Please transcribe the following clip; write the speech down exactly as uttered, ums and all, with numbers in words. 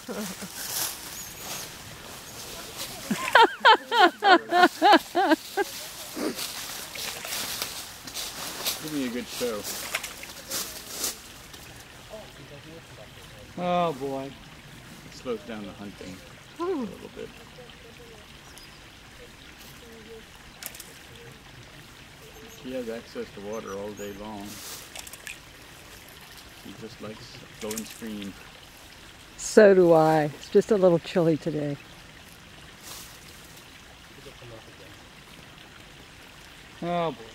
Give me a good show. Oh boy. It slows down the hunting a little bit. She has access to water all day long. She just likes a flowing stream. So do I. It's just a little chilly today. Oh boy.